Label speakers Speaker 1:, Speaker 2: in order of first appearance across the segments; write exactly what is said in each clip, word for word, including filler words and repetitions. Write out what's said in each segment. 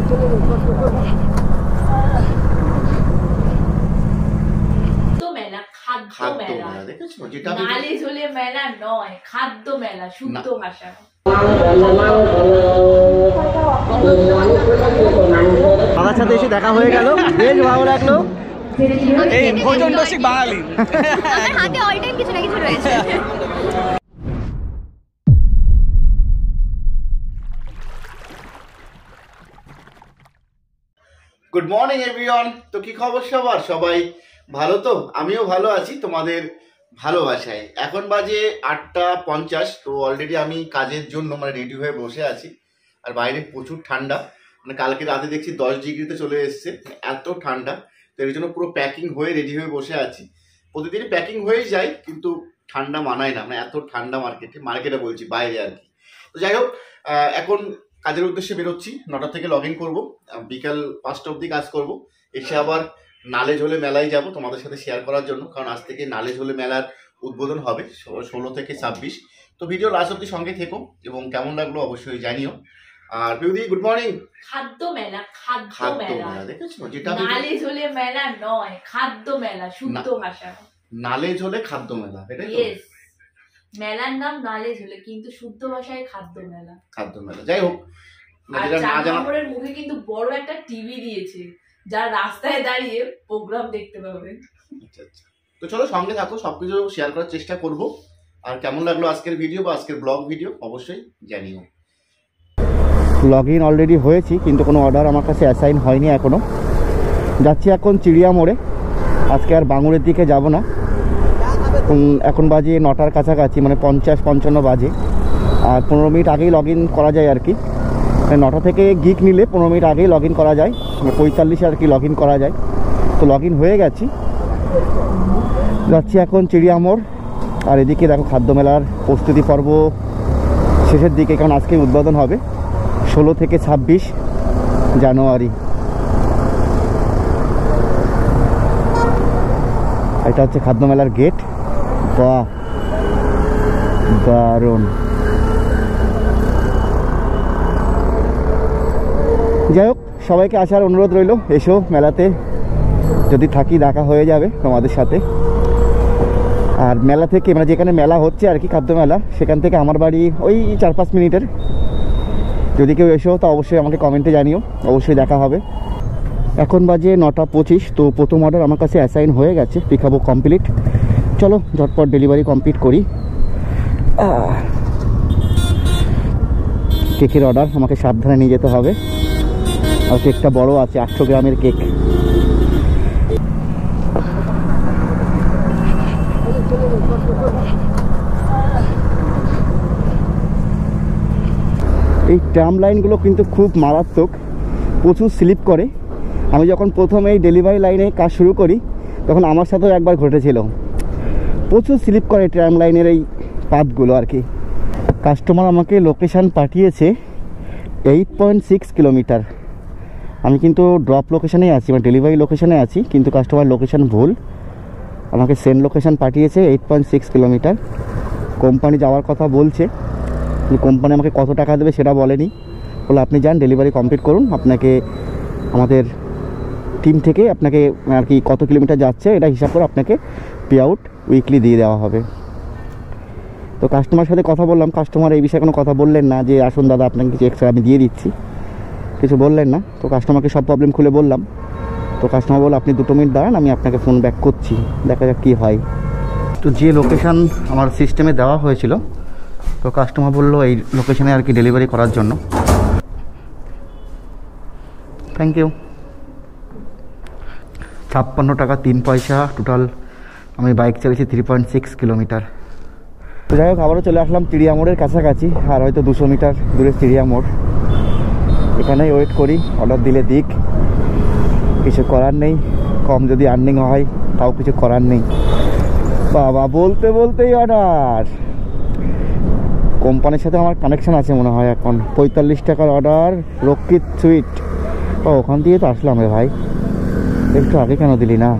Speaker 1: মেলা খাদ্য মেলা দেখেছো, যেটা নালি ঝোলে মেলা নয়, খাদ্য মেলা শুদ্ধ ভাষা।
Speaker 2: দাদার সাথে এসে দেখা হয়ে গেল, বেশ ভালো লাগলো। এই ভোজন রসিক বাঙালি, আমার হাতে অল টাইম কিছু না কিছু রয়েছে।
Speaker 3: Good morning everyone. তো কি খবর সবার? সবাই ভালো তো? আমিও ভালো আছি তোমাদের ভালোবাসায়। এখন বাজে আটটা পঞ্চাশ। তো অলরেডি আমি কাজের জন্য মানে রেডি হয়ে বসে আছি। আর বাইরে প্রচুর ঠান্ডা, মানে কালকে রাতে দেখছি দশ ডিগ্রিতে চলে এসছে, এত ঠান্ডা। তো এর জন্য পুরো প্যাকিং হয়ে রেডি হয়ে বসে আছি। প্রতিদিনই প্যাকিং হয়ে যায়, কিন্তু ঠান্ডা মানায় না, মানে এত ঠান্ডা মার্কেটে মার্কেটে বলছি বাইরে আর কি। তো যাই হোক, এখন কাজের উদ্দেশ্যে বেরোচ্ছি। নটা থেকে লগ ইন করবো, বিকাল পাঁচটা অবধি কাজ করব। এসে আবার নালে ঝোলে মেলায় যাব তোমাদের সাথে শেয়ার করার জন্য, কারণ আজ থেকে নালে ঝোলে মেলার উদ্বোধন হবে ষোলো থেকে ছাব্বিশ। তো ভিডিও লাস্ট অবধি সঙ্গে থেকো এবং কেমন লাগলো অবশ্যই জানিও। আর বিউদি গুড মর্নিং।
Speaker 1: খাদ্য মেলা, খাদ্য মেলা
Speaker 3: দেখেছো, যেটা
Speaker 1: নালে ঝোলে মেলা নয়, খাদ্য মেলা শুদ্ধ ভাষা।
Speaker 3: নালে ঝোলে খাদ্য মেলা, এটাই তো?
Speaker 1: ইয়েস, মেলার নাম নালে ঝোলে, কিন্তু শুদ্ধ ভাষায় খাদ্য মেলা।
Speaker 3: খাদ্য মেলা, যাই হোক।
Speaker 1: আর চার নম্বরের মুখে কিন্তু বড় একটা টিভি দিয়েছে, যা রাস্তায় দাঁড়িয়ে প্রোগ্রাম দেখতে পাবে।
Speaker 3: আচ্ছা আচ্ছা, তো চলো সঙ্গে থাকো, সবকিছু শেয়ার করার চেষ্টা করব। আর কেমন লাগলো আজকের ভিডিও বা আজকের ব্লগ ভিডিও অবশ্যই জানিও।
Speaker 2: লগ ইন অলরেডি হয়েছি, কিন্তু কোনো অর্ডার আমার কাছে অ্যাসাইন হয়নি এখনও। যাচ্ছি এখন চিড়িয়া মোড়ে। আজকে আর বাঙুরের দিকে যাব না। এখন বাজে নটার কাছাকাছি, মানে পঞ্চাশ পঞ্চান্ন বাজে। আর পনেরো মিনিট আগেই লগ ইন করা যায় আর কি। নটা থেকে গিক নিলে পনেরো মিনিট আগেই লগ ইন করা যায়, পঁয়তাল্লিশে আর কি লগ ইন করা যায়। তো লগ ইন হয়ে গেছি, যাচ্ছি এখন চিড়িয়া মোড়। আর এদিকে দেখো খাদ্য মেলার প্রস্তুতি পর্ব শেষের দিকে, কারণ আজকে উদ্বোধন হবে ষোলো থেকে ছাব্বিশ জানুয়ারি। এটা হচ্ছে খাদ্য মেলার গেট। বাহ, দারুণ। যাই হোক, সবাইকে আসার অনুরোধ রইল, এসো মেলাতে, যদি থাকি দেখা হয়ে যাবে তোমাদের সাথে। আর মেলা থেকে, মানে যেখানে মেলা হচ্ছে আর কি খাদ্য মেলা, সেখান থেকে আমার বাড়ি ওই চার পাঁচ মিনিটের। যদি কেউ এসো তো অবশ্যই আমাকে কমেন্টে জানিও, অবশ্যই দেখা হবে। এখন বাজে নটা পঁচিশ। তো প্রথম অর্ডার আমার কাছে অ্যাসাইন হয়ে গেছে, পিকাবো কমপ্লিট। চলো ঝটপট ডেলিভারি কমপ্লিট করি। কেকের অর্ডার, আমাকে সাবধানে নিয়ে যেতে হবে। আর কেকটা বড় আছে, আটশো গ্রামের কেক। এই ট্রাম লাইনগুলো কিন্তু খুব মারাত্মক, প্রচুর স্লিপ করে। আমি যখন প্রথম এই ডেলিভারি লাইনে কাজ শুরু করি, তখন আমার সাথেও একবার ঘটেছিল। প্রচুর স্লিপ করে ট্রাম লাইনের এই পাথগুলো আর কি। কাস্টমার আমাকে লোকেশান পাঠিয়েছে এইট পয়েন্ট সিক্স কিলোমিটার। আমি কিন্তু ড্রপ লোকেশানেই আছি, মানে ডেলিভারি লোকেশানে আছি, কিন্তু কাস্টমার লোকেশান ভুল। আমাকে সেন্ড লোকেশান পাঠিয়েছে eight point six kilometre. Company যাওয়ার কথা বলছে, কোম্পানি আমাকে কত টাকা দেবে সেটা বলেনি। বলে আপনি যান, ডেলিভারি কমপ্লিট করুন, আপনাকে আমাদের টিম থেকে আপনাকে আর কি কত কিলোমিটার যাচ্ছে এটা হিসাব করে আপনাকে পে আউট উইকলি দিয়ে দেওয়া হবে। তো কাস্টমার সাথে কথা বললাম, কাস্টমার এই বিষয়ে কোনো কথা বললেন না যে আসুন দাদা আপনাকে কিছু এক্সট্রা আমি দিয়ে দিচ্ছি, কিছু বললেন না। তো কাস্টমারকে সব প্রবলেম খুলে বললাম। তো কাস্টমার বলল আপনি দুটো মিনিট দাঁড়ান, আমি আপনাকে ফোন ব্যাক করছি, দেখা যাক কী হয়। তো যে লোকেশান আমার সিস্টেমে দেওয়া হয়েছিল, তো কাস্টমার বললো এই লোকেশানে আর কি ডেলিভারি করার জন্য। Thank you. ছাপ্পান্ন টাকা তিন পয়সা টোটাল। আমি বাইক চালিয়েছি থ্রি পয়েন্ট সিক্স কিলোমিটার। তো যাই হোক, আবারও চলে আসলাম চিড়িয়া মোড়ের কাছাকাছি। আর হয়তো দুশো মিটার দূরে চিড়িয়া মোড়, এখানেই ওয়েট করি, অর্ডার দিলে দিক, কিছু করার নেই। কম যদি আর্নিং হয় তাও কিছু করার নেই। বাবা, বলতে বলতেই অর্ডার। কোম্পানির সাথে আমার কানেকশান আছে মনে হয় এখন। পঁয়তাল্লিশ টাকার অর্ডার, রক্ষিত সুইট। ও, ওখান দিয়ে তো আসলাম রে ভাই, একটু আগে কেন দিলি না?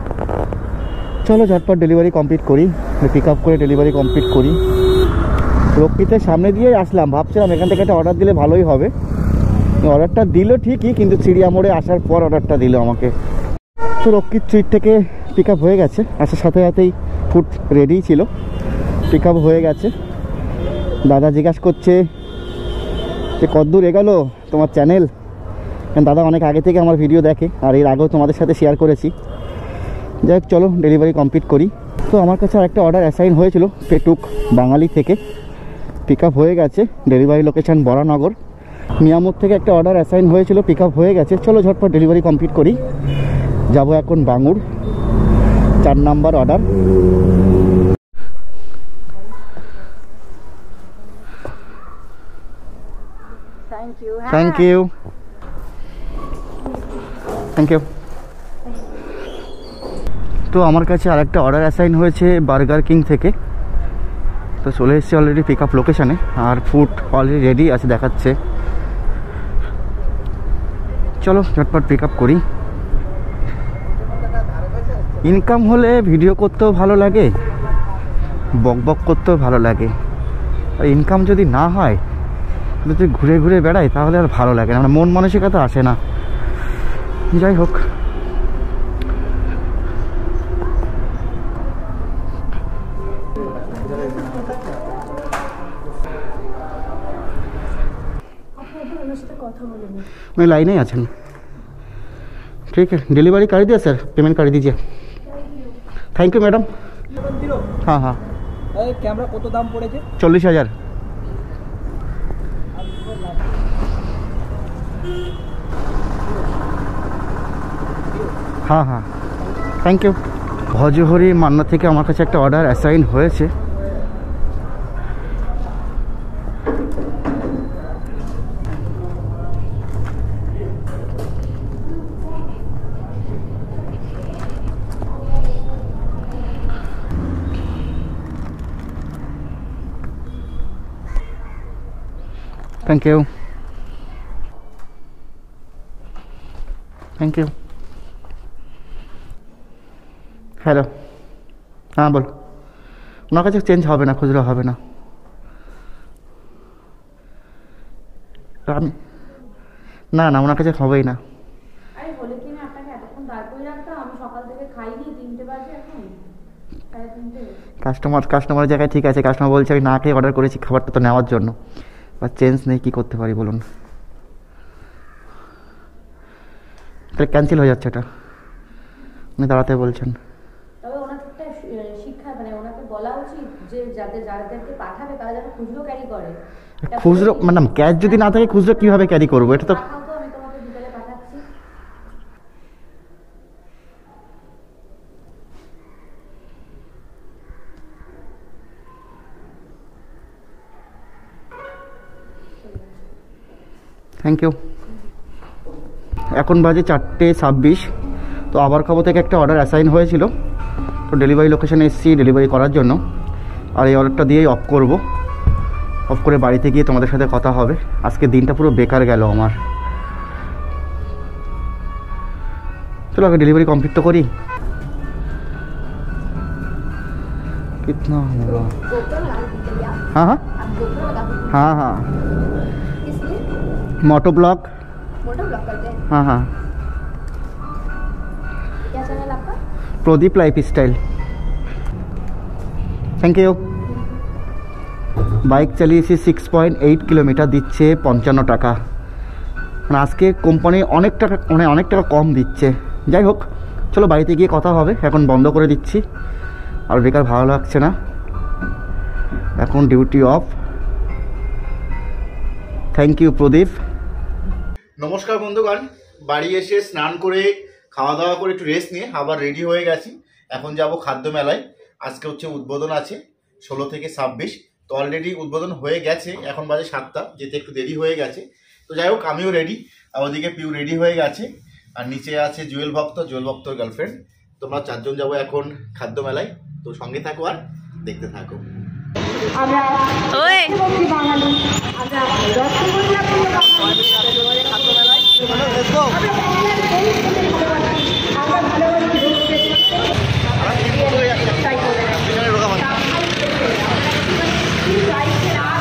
Speaker 2: চলো ঝটপট ডেলিভারি কমপ্লিট করি, পিক আপ করে ডেলিভারি কমপ্লিট করি। রক্ষিতের সামনে দিয়েই আসলাম, ভাবছিলাম এখান থেকে একটা অর্ডার দিলে ভালোই হবে। অর্ডারটা দিল ঠিকই, কিন্তু চিড়িয়া মোড়ে আসার পর অর্ডারটা দিল আমাকে। তো রক্ষিত স্ট্রিট থেকে পিক আপ হয়ে গেছে, আসার সাথে সাথেই ফুড রেডি ছিল, পিক আপ হয়ে গেছে। দাদা জিজ্ঞাসা করছে যে কতদূর এগোলো তোমার চ্যানেল, কারণ দাদা অনেক আগে থেকে আমার ভিডিও দেখে আর এর আগেও তোমাদের সাথে শেয়ার করেছি। যাই হোক চলো ডেলিভারি কমপ্লিট করি। তো আমার কাছে আরেকটা অর্ডার অ্যাসাইন হয়েছিল পেটুক বাঙালি থেকে, পিক আপ হয়ে গেছে। Delivery location Baranagar. মিয়ামোর থেকে একটা অর্ডার অ্যাসাইন হয়েছিল, পিক আপ হয়ে গেছে। চলো ঝটপট ডেলিভারি কমপ্লিট করি। যাব এখন বাঙুর, চার number order.
Speaker 4: Thank you
Speaker 2: thank you thank you. তো আমার কাছে আরেকটা অর্ডার অ্যাসাইন হয়েছে বার্গার কিং থেকে। তো চলে এসেছে অলরেডি পিক আপ লোকেশানে, আর ফুড অলরেডি রেডি আছে দেখাচ্ছে। চলো ঝটপট পিক আপ করি। ইনকাম হলে ভিডিও করতেও ভালো লাগে, বক বক করতেও ভালো লাগে। আর ইনকাম যদি না হয়, যদি ঘুরে ঘুরে বেড়াই, তাহলে আর ভালো লাগে না, মানে মন মানসিকতা আসে না। যাই হোক उन्हें लाइन ही आछन। ठीक है डिलीवरी कर दिया सर, पेमेंट कर दीजिए। Thank you madam. हाँ हाँ
Speaker 5: कैमरा कत दाम पड़े
Speaker 2: चल्लिस हज़ार। हाँ हाँ थैंक यू। भजहरी मान्ना থেকে আমার কাছে একটা অর্ডার অ্যাসাইন হয়েছে। Thank you thank you. Hello হ্যাঁ বল। ওনার কাছে চেঞ্জ হবে না, খুচরো হবে না। আমি না না ওনার কাছে হবেই না।
Speaker 4: আরে বলে কি না আপনাকে এতক্ষণ দাঁড় করে রাখতাম, আমি সকাল থেকে খাইনি, তিনটে বাজে এখন সাড়ে তিনটে।
Speaker 2: কাস্টমার কাস্টমারের জায়গায় ঠিক আছে, কাস্টমার বলছে আমি না খেয়ে অর্ডার করেছি খাবারটা তো নেওয়ার জন্য, বা চেঞ্জ নেই, কী করতে পারি বলুন। তাহলে ক্যান্সেল হয়ে যাচ্ছে এটা, উনি দাঁড়াতে বলছেন।
Speaker 4: তবে ওনাকে একটা শিক্ষা, মানে ওনাকে বলা উচিত যে যাদের যাদেরকে পাঠাবে তারা যেন খুচরো ক্যারি করে।
Speaker 2: খুচরো ম্যাডাম ক্যাশ যদি না থাকে খুচরো কীভাবে ক্যারি করবো? এটা তো
Speaker 4: পাঠাও তো, আমি তোমাকে বিকেলে পাঠাচ্ছি।
Speaker 2: Thank you. এখন বাজে চারটে ছাব্বিশ। তো আবার খবর থেকে একটা অর্ডার অ্যাসাইন হয়েছিল, তো ডেলিভারি লোকেশানে এসেছি ডেলিভারি করার জন্য। আর এই অর্ডারটা দিয়েই অফ করব, অফ করে বাড়িতে গিয়ে তোমাদের সাথে কথা হবে। আজকে দিনটা পুরো বেকার গেল আমার। চলো আগে ডেলিভারি কমপ্লিট তো করি। कितना होगा? हाँ हाँ हाँ हाँ मोटो ब्लॉग।
Speaker 4: मोटो ब्लॉग करते हैं।
Speaker 2: हाँ हाँ
Speaker 4: क्या चैनल आपका?
Speaker 2: Pradeep lifestyle. Thank you. Bike চালিয়েছি সিক্স পয়েন্ট এইট কিলোমিটার, দিচ্ছে পঞ্চান্ন টাকা। মানে আজকে কোম্পানি অনেক টাকা, মানে অনেক টাকা কম দিচ্ছে। যাই হোক চলো বাড়িতে গিয়ে কথা হবে, এখন বন্ধ করে দিচ্ছি, আর বেকার ভালো লাগছে না, এখন duty off. Thank you Pradeep.
Speaker 3: নমস্কার বন্ধুগণ, বাড়ি এসে স্নান করে খাওয়া দাওয়া করে একটু রেস্ট নিয়ে আবার রেডি হয়ে গেছি। এখন যাব খাদ্য মেলায়। আজকে হচ্ছে উদ্বোধন আছে ষোলো থেকে ছাব্বিশ। তো অলরেডি উদ্বোধন হয়ে গেছে, এখন বাজে সাতটা, যেতে একটু দেরি হয়ে গেছে। তো যাই হোক আমিও রেডি, আর ওদিকে পিউ রেডি হয়ে গেছে, আর নিচে আছে জুয়েল ভক্ত, জুয়েল ভক্তর গার্লফ্রেন্ড। তোমরা চারজন যাবো এখন খাদ্য মেলায়, তো সঙ্গে থাকো আর দেখতে থাকো।
Speaker 4: আমরা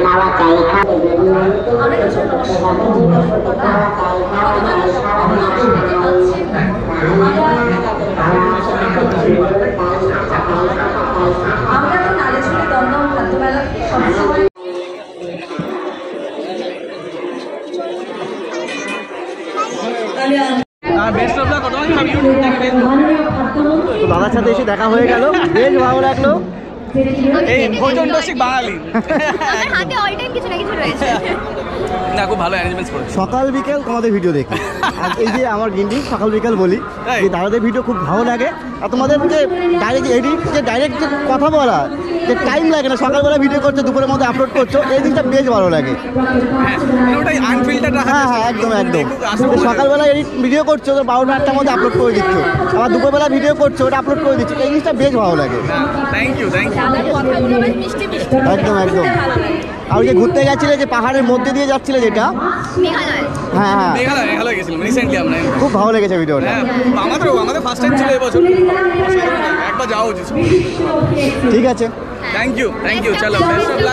Speaker 4: আমরা তো নালিশহরি দমদম খাদ্যমেলা সবসময়
Speaker 2: তো দাদার সাথে এসে দেখা হয়ে গেল, বেশ ভালো লাগলো।
Speaker 5: এই প্রচন্ড শিখ বাঙালি
Speaker 6: আমার হাতে অল টাইম কিছু না কিছু রয়েছে।
Speaker 5: না খুব ভালো অ্যারেঞ্জমেন্টস করেছে।
Speaker 2: সকাল বিকেল তোমাদের ভিডিও দেখি, আর এই যে আমার গিন্ডি সকাল বিকেল বলি যে দাদাদের ভিডিও খুব ভালো লাগে। আর তোমাদের যে ডাইরেক্ট এডিট, যে ডাইরেক্ট যে কথা বলা, যে টাইম লাগে না, সকালবেলা ভিডিও করছো দুপুরের মধ্যে আপলোড করছো, এই জিনিসটা বেশ ভালো লাগে।
Speaker 5: ওটাই আনফিল্টার রাখা।
Speaker 2: হ্যাঁ হ্যাঁ একদম একদম। সকালবেলা এডিট ভিডিও করছো তো বারোটা আটটার মধ্যে আপলোড করে দিচ্ছ, আবার দুপুরবেলা ভিডিও করছো ওটা আপলোড করে দিচ্ছ, এই জিনিসটা বেশ ভালো লাগে।
Speaker 5: Thank you thank you.
Speaker 6: কথাগুলো বেশ মিষ্টি মিষ্টি।
Speaker 2: একদম একদম। আর ওই যে ঘুরতে গেছিলে যে পাহাড়ের মধ্যে দিয়ে যাচ্ছিলে যেটা,
Speaker 6: মেঘালয়।
Speaker 2: হ্যাঁ হ্যাঁ
Speaker 5: মেঘালয় মেঘালয় গেছিলাম রিসেন্টলি আমরা।
Speaker 2: খুব ভালো লেগেছে ভিডিওটা।
Speaker 5: হ্যাঁ আমাদেরও আমাদের ফার্স্ট টাইম ছিল এবছর, একবার যাওয়া উচিত।
Speaker 2: ঠিক আছে,
Speaker 5: থ্যাংক ইউ থ্যাংক ইউ। চলো best of luck.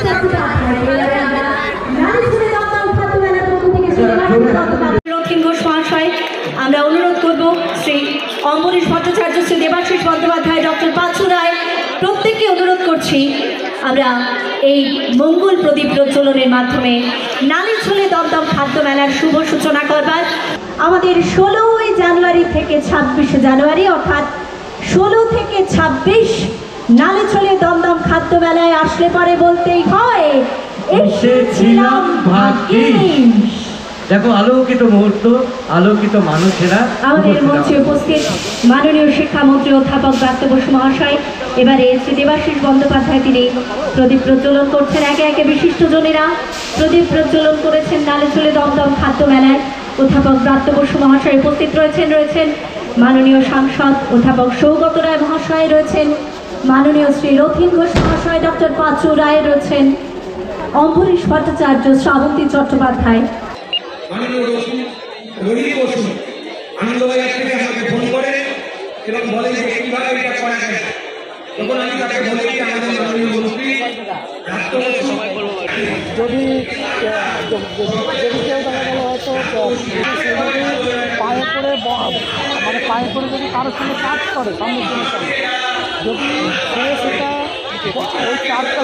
Speaker 7: Rathin Ghosh মহাশয়, আমরা অনুরোধ করব শ্রী অম্বরীশ ভট্টাচার্য, শ্রী দেবাশিস বন্দ্যোপাধ্যায়, ডক্টর পাঁচু রায়, প্রত্যেককে অনুরোধ করছি আমরা এই মঙ্গল প্রদীপ প্রজ্বলনের মাধ্যমে নালিশহরি দমদম খাদ্য মেলার শুভ সূচনা করবার। আমাদের ষোলোই জানুয়ারি থেকে ছাব্বিশে জানুয়ারি অর্থাৎ ষোলো থেকে ছাব্বিশ নালিশহরি দমদম খাদ্য মেলায় আসলে পরে বলতেই হয় এসেছিলাম ভাগ্যিস।
Speaker 8: দেখো আলোকিত মুহূর্ত, আলোকিত মানুষেরা।
Speaker 7: আমাদের মঞ্চে উপস্থিত মাননীয় শিক্ষামন্ত্রী অধ্যাপক ব্রাত্য বসু মহাশয়, এবারে শ্রী দেবাশিস বন্দ্যোপাধ্যায় তিনি প্রদীপ প্রজ্বলন করছেন। একে একে বিশিষ্টজনেরা প্রদীপ প্রজ্বলন করেছেন নালিশহরি দমদম খাদ্য মেলায়। অধ্যাপক ব্রাত্য বসু মহাশয় উপস্থিত রয়েছেন, রয়েছেন মাননীয় সাংসদ অধ্যাপক সৌগত রায় মহাশয়, রয়েছেন মাননীয় শ্রী রথীন ঘোষ মহাশয়, ডক্টর পাঁচু রায়, রয়েছেন অম্বরীশ ভট্টাচার্য, শ্রাবন্তী চট্টোপাধ্যায়।
Speaker 9: মাননীয় রোহিত বসু আনন্দবাজার থেকে আমাকে ফোন করে এবং বলে যে কিভাবে এটা করা যায়। তখন আমি তাকে বলি আমাদের মাননীয় মন্ত্রী
Speaker 5: যদি যদি কেউ দেখা গেল হয়তো পায়ে করে মানে পায়ে করে যদি কারোর সঙ্গে কাজ করে সম্মুখীনের সঙ্গে, যদি সে সেটা ওই কাজটা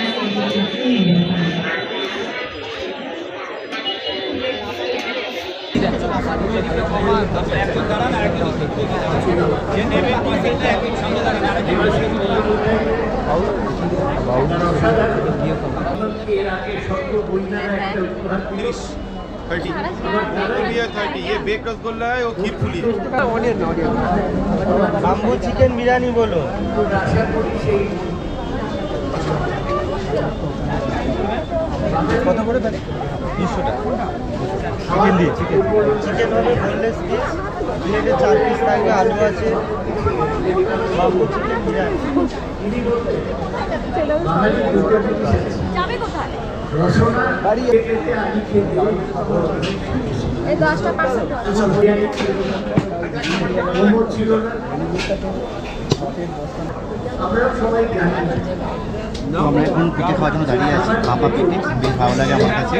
Speaker 8: বাম্বু চিকেন বিরিয়ানি বলো।
Speaker 2: কত করে দেন?
Speaker 8: তিনশো টাকা চিকেন দিয়ে চিকেন চিকেন হবে বোনলেস পিস, প্লেটে চার পিস থাকবে, আলু আছে, বাম্বু চিকেন বিরিয়ানি।
Speaker 6: যাবে কোথায়?
Speaker 8: বাড়ি
Speaker 6: এই দশটা পার্সেন্ট
Speaker 2: আমরা এখন পিঠে খাওয়ার জন্য দাঁড়িয়ে আছি, ভাপা পিঠে বেশ ভালো লাগে আমার কাছে।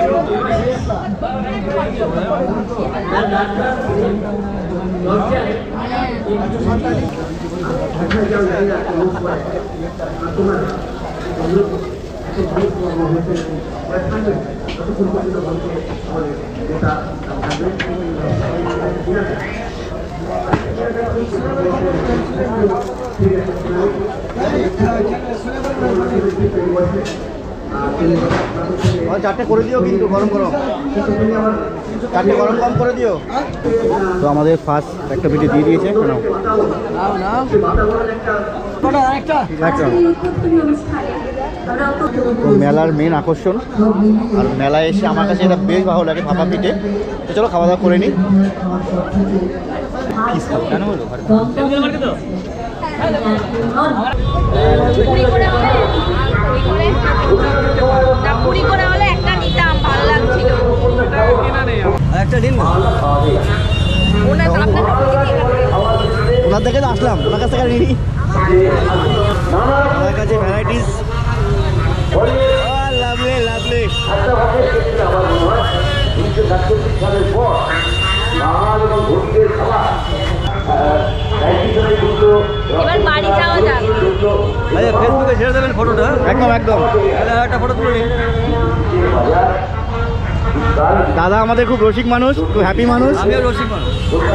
Speaker 2: চারটে করে দিও কিন্তু গরম গরম, চারটে গরম গরম করে দিও। তো আমাদের ফার্স্ট একটা পিঠে দিয়ে দিয়েছে, তো মেলার মেন আকর্ষণ। আর মেলায় এসে আমার কাছে এটা বেশ ভালো লাগে ভাপা পিঠে। তো চলো খাওয়া দাওয়া করে নিই। কেন বলো
Speaker 6: পুরি করে হলে একটা নিতাম, ভালো লাগছিল।
Speaker 2: একটা দিন ওনার থেকে তো আসলাম, ওনার কাছ থেকে নিই। আমার কাছে ভ্যারাইটিস লাভলি লাভলি।
Speaker 6: এবার বাড়ি যাওয়া যাক।
Speaker 8: আচ্ছা ফেসবুকে ছেড়ে দেবেন ফটোটা?
Speaker 2: একদম একদম।
Speaker 8: তাহলে একটা ফটো তুলে নিন।
Speaker 2: দাদা আমাদের খুব রসিক মানুষ, খুব হ্যাপি মানুষ।
Speaker 8: আমিও রসিক মানুষ।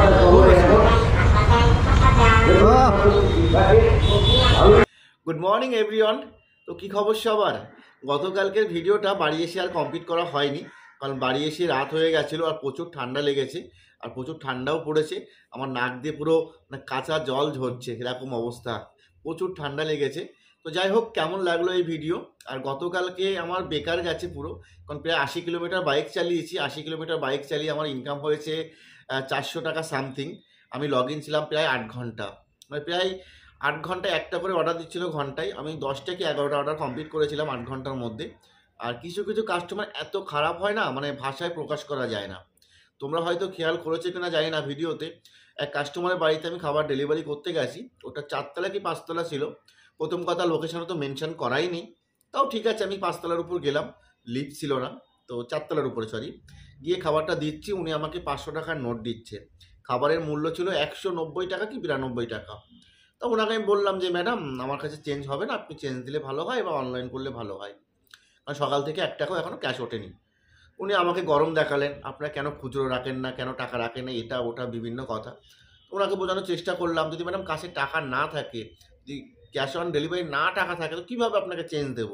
Speaker 3: Good morning everyone. তো কী খবর সবার? গতকালকের ভিডিওটা বাড়ি এসে আর কমপ্লিট করা হয়নি, কারণ বাড়ি এসে রাত হয়ে গেছিলো আর প্রচুর ঠান্ডা লেগেছে, আর প্রচুর ঠান্ডাও পড়েছে। আমার নাক দিয়ে পুরো মানে কাঁচা জল ঝরছে, এরকম অবস্থা, প্রচুর ঠান্ডা লেগেছে। তো যাই হোক, কেমন লাগলো এই ভিডিও? আর গতকালকে আমার বেকার গেছে পুরো, কারণ প্রায় আশি কিলোমিটার বাইক চালিয়েছি। আশি কিলোমিটার বাইক চালিয়ে আমার ইনকাম হয়েছে চারশো টাকা সামথিং। আমি লগ ইন ছিলাম প্রায় আট ঘন্টা, মানে প্রায় আট ঘন্টা একটা করে অর্ডার দিচ্ছিল ঘন্টায়। আমি দশটা কি এগারোটা অর্ডার কমপ্লিট করেছিলাম আট ঘন্টার মধ্যে। আর কিছু কিছু কাস্টমার এত খারাপ হয় না, মানে ভাষায় প্রকাশ করা যায় না। তোমরা হয়তো খেয়াল করেছো কিনা জানি না, ভিডিওতে এক কাস্টমারের বাড়িতে আমি খাবার ডেলিভারি করতে গেছি। ওটা চারতলা কি পাঁচতলা ছিল। প্রথম কথা, লোকেশনও তো মেনশন করাই নেই, তাও ঠিক আছে আমি পাঁচতলার উপর গেলাম, লিফট ছিল না, তো চারতলার উপরে সরি গিয়ে খাবারটা দিচ্ছি। উনি আমাকে পাঁচশো টাকার নোট দিচ্ছে। খাবারের মূল্য ছিল একশো নব্বই টাকা কি বিরানব্বই টাকা। তো ওনাকে আমি বললাম যে ম্যাডাম আমার কাছে চেঞ্জ হবে না, আপনি চেঞ্জ দিলে ভালো হয় বা অনলাইন করলে ভালো হয়, কারণ সকাল থেকে এক টাকাও এখনও ক্যাশ ওঠেনি। উনি আমাকে গরম দেখালেন, আপনারা কেন খুচরো রাখেন না, কেন টাকা রাখেন না, এটা ওটা বিভিন্ন কথা। ওনাকে বোঝানোর চেষ্টা করলাম, যদি ম্যাডাম কাছে টাকা না থাকে, যদি ক্যাশ অন ডেলিভারি না টাকা থাকে, তো কীভাবে আপনাকে চেঞ্জ দেবো?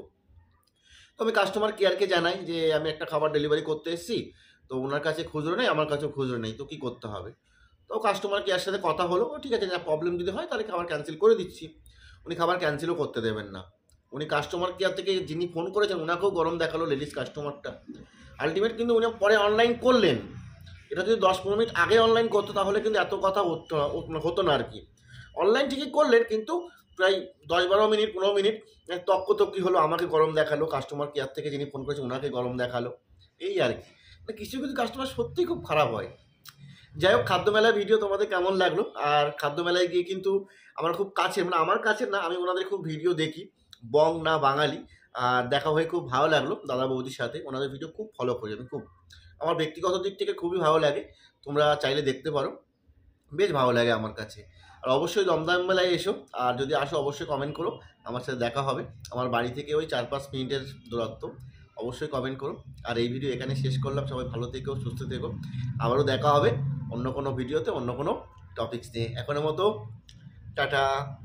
Speaker 3: তো আমি কাস্টমার কেয়ারকে জানাই যে আমি একটা খাবার ডেলিভারি করতে এসেছি, তো ওনার কাছে খুচরো নেই, আমার কাছেও খুচরো নেই, তো কী করতে হবে? তো কাস্টমার কেয়ার সাথে কথা হলো, ঠিক আছে যা প্রবলেম যদি হয় তাহলে খাবার ক্যান্সেল করে দিচ্ছি। উনি খাবার ক্যান্সেলও করতে দেবেন না। উনি কাস্টমার কেয়ার থেকে যিনি ফোন করেছেন ওনাকেও গরম দেখালো, লেডিস কাস্টমারটা। আলটিমেট কিন্তু উনি পরে অনলাইন করলেন। এটা যদি দশ পনেরো মিনিট আগে অনলাইন করতো তাহলে কিন্তু এত কথা হতো না আর কি। অনলাইন ঠিকই করলেন, কিন্তু প্রায় দশ বারো মিনিট পনেরো মিনিট তক্কতক্কি হলো, আমাকে গরম দেখালো, কাস্টমার কেয়ার থেকে যিনি ফোন করেছে ওনাকে গরম দেখালো, এই আর কি। মানে কিছু কিছু কাস্টমার সত্যিই খুব খারাপ হয়। যাই হোক, খাদ্য মেলার ভিডিও তোমাদের কেমন লাগলো? আর খাদ্য মেলায় গিয়ে কিন্তু আমার খুব কাছে, মানে আমার কাছে না, আমি ওনাদের খুব ভিডিও দেখি, বং না বাঙালি, আর দেখা হয়ে খুব ভালো লাগলো দাদা বৌদির সাথে। ওনাদের ভিডিও খুব ফলো করি আমি, খুব আমার ব্যক্তিগত দিক থেকে খুবই ভালো লাগে। তোমরা চাইলে দেখতে পারো, বেশ ভালো লাগে আমার কাছে। আর অবশ্যই দমদম মেলায় এসো, আর যদি আসো অবশ্যই কমেন্ট করো, আমার সাথে দেখা হবে। আমার বাড়ি থেকে ওই চার পাঁচ মিনিটের দূরত্ব, অবশ্যই কমেন্ট করো। আর এই ভিডিও এখানে শেষ করলাম। সবাই ভালো থেকো, সুস্থ থেকো। আবারও দেখা হবে অন্য কোনো ভিডিওতে, অন্য কোনো টপিকস নিয়ে। এখনের মতো টাটা।